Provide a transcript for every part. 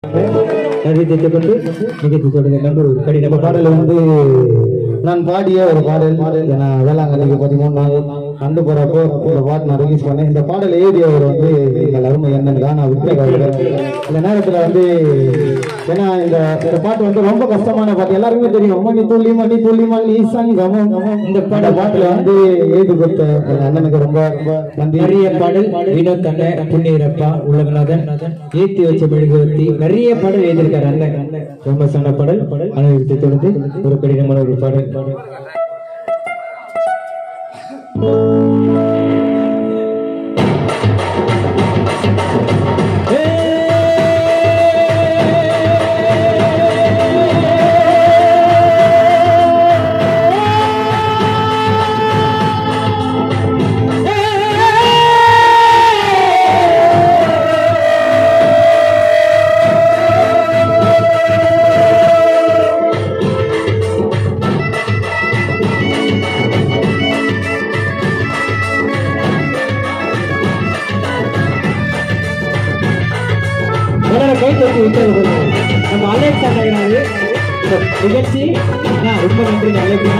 நம்ம பாடல் வந்து நான் பாடிய ஒரு பாடல். நான் வேளாங்கண்ணிக்கு 13 நாள் கண்டு போறப்போ இந்த பாட்டு நான் ரிலீஸ் பண்ணேன். இந்த பாடல் எழுதியவர் வந்து எங்கள் அருமை என்னன்னு நான் விட்டுறேன். இந்த நேரத்துல வந்து ஏன்னா இந்த பாட்டு வந்து ரொம்ப கஷ்டமான பாட்டு, எல்லாருக்குமே தெரியும். மணி துள்ளி மணி துள்ளி மணி சங்கமம். இந்த பாட்டுல வந்து எழுதி கொடுத்த என் அண்ணனுக்கு ரொம்ப நன்றி. நிறைய பாடல் வினோத் அண்ணன், புண்ணியரப்பா, உலகநாதன், ஏத்தி வச்ச மெழுகுவர்த்தி, நிறைய பாடல் எழுதியிருக்காரு அண்ணன். ஃபேமஸான பாடல். அனுபவத்தை தொடர்ந்து ஒரு கடினமான ஒரு பாடல். நம்ம அலெக்ஸ் அண்ணாரு இந்த நிகழ்ச்சி ரொம்ப நன்றி. அலெக்ஸா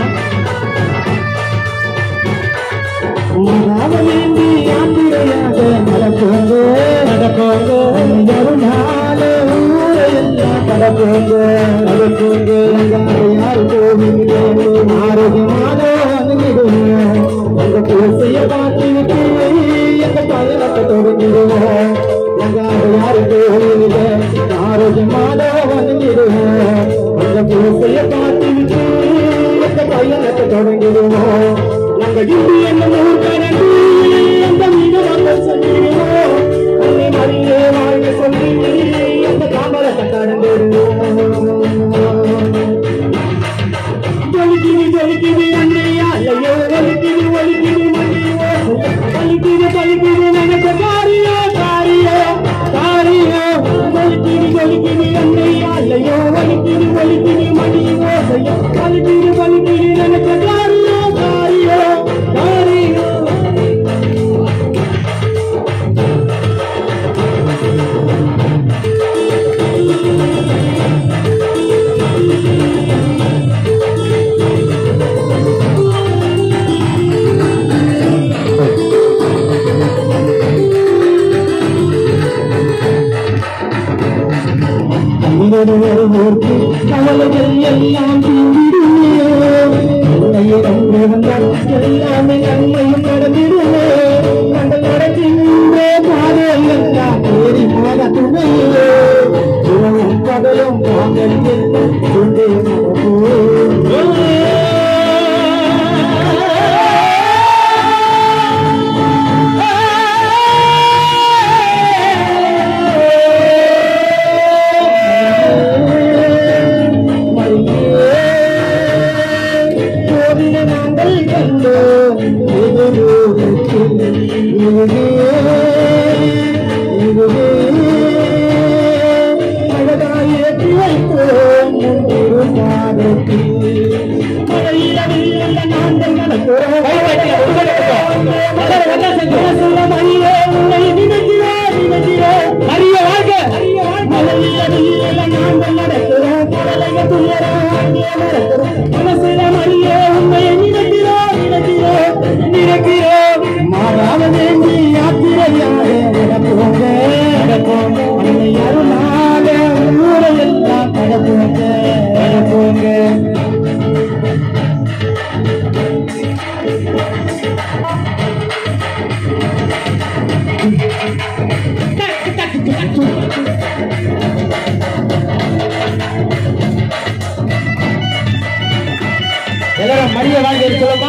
எல்லாரும் மரிய வாழ்க சொல்லுமா,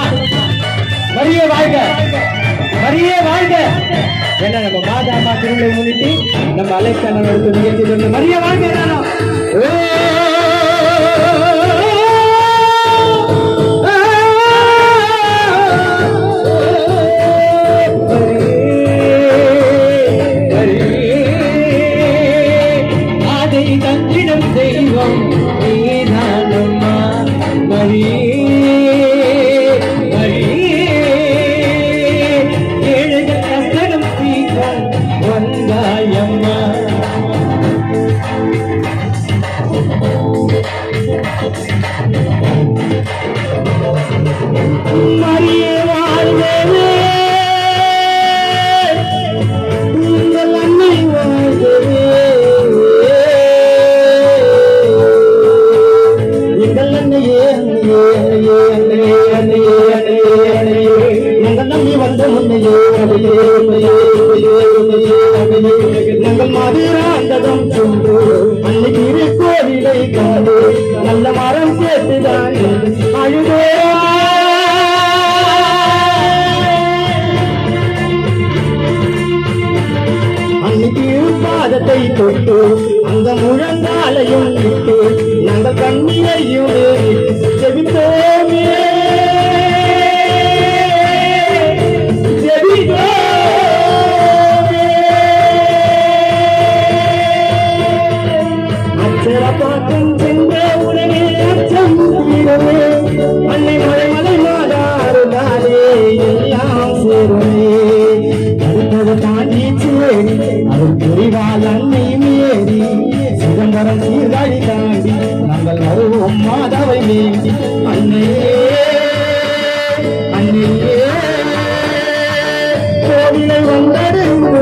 மரிய வாழ்க, மரிய வாழ்க. ஏன்னா நம்ம மாதாமா திருவிழை முன்னிட்டு நம்ம அலெக்ஸ் அண்ணனோட நிகழ்ச்சி மரிய வாழ்க எல்லாரும். அதை தந்திடம் செய்வோம் நீதானம்மா மரியே ஏழைகள் கஷ்டம் தீர்க்க வந்தாயம்மா. தொட்டு அந்த முழங்காலையும் விட்டு நாங்கள் கண்ணீரையும் ஜெபித்தோமே அச்சரப்பாக்கம் சென்ற உடனே அச்சம் தீரவே அன்னை மலை மலை மாதாருதாரே எல்லாம் சேருமே அடுத்தது தாண்டி சேரி அது புரிவால் அன்னை மேரி சிதம்பரம் சீர்காழி தாண்டி நாங்கள் வருவோம் மாதாவை வேண்டி அன்னையே அன்னையே கோவிலை வந்தடைந்தோ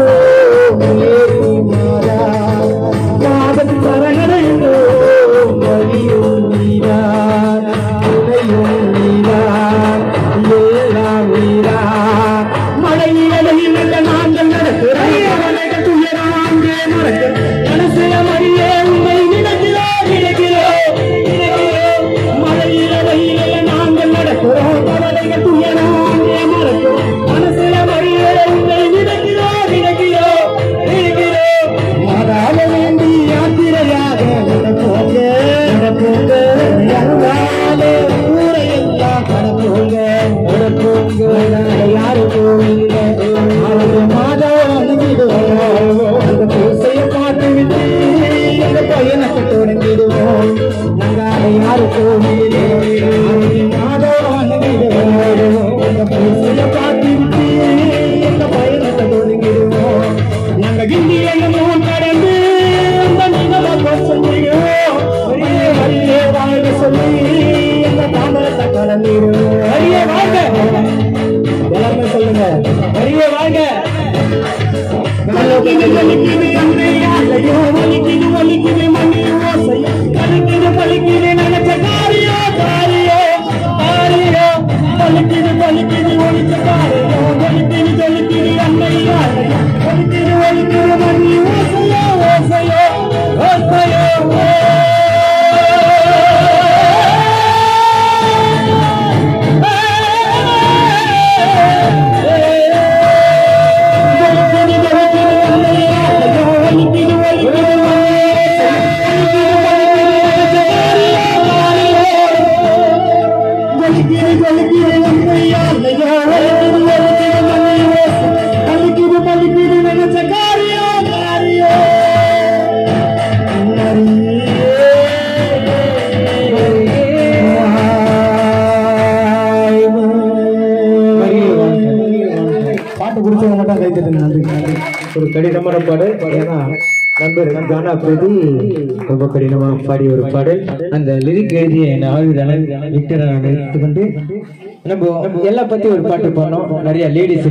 ஒரு கடினமான பாடல். ஏன்னா நண்பர் கானா பிரதி ரொம்ப கடினமாக பாடிய ஒரு பாடல். அந்த லிரிக் எழுதிய ஆயுதனை விக்டரை எடுத்துக்கொண்டு நம்ம எல்லா பத்தி ஒரு பாட்டு பாடணும். நிறைய லேடிஸ்